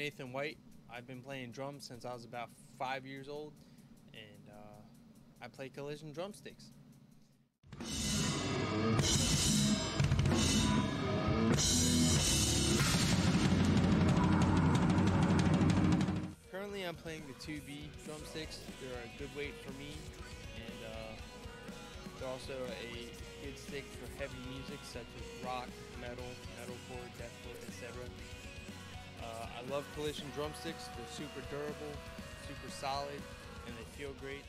Nathan White. I've been playing drums since I was about 5 years old, and I play Collision Drumsticks. Currently I'm playing the 2B drumsticks. They're a good weight for me, and they're also a good stick for heavy music such as rock, metal, metalcore, deathcore, etc. I love Collision drumsticks. They're super durable, super solid, and they feel great.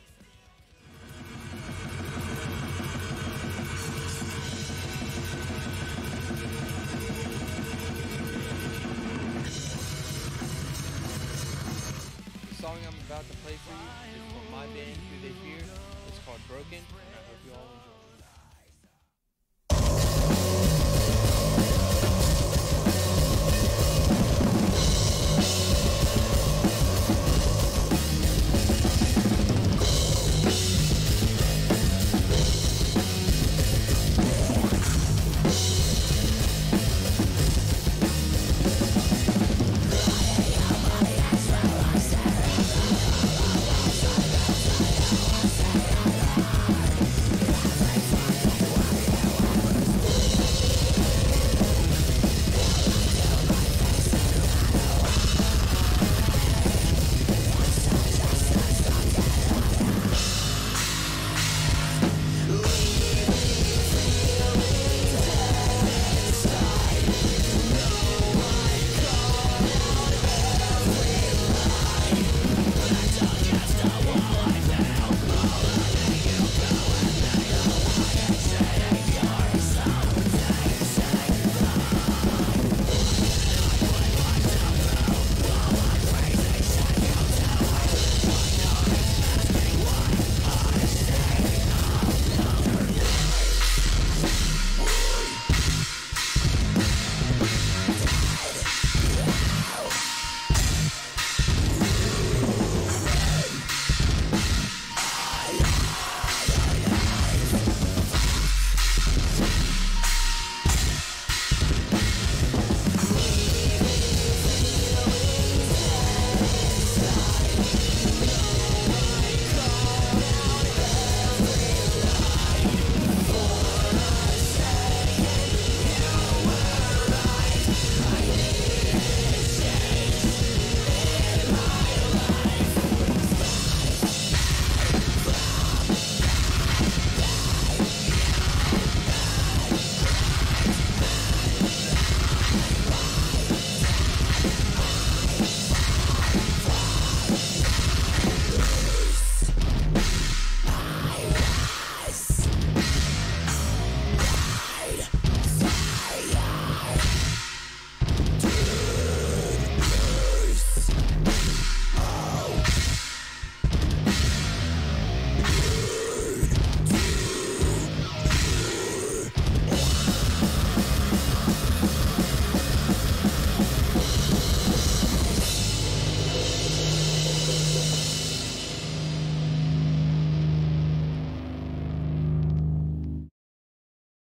The song I'm about to play for you is from my band, Who They Fear. It's called Broken.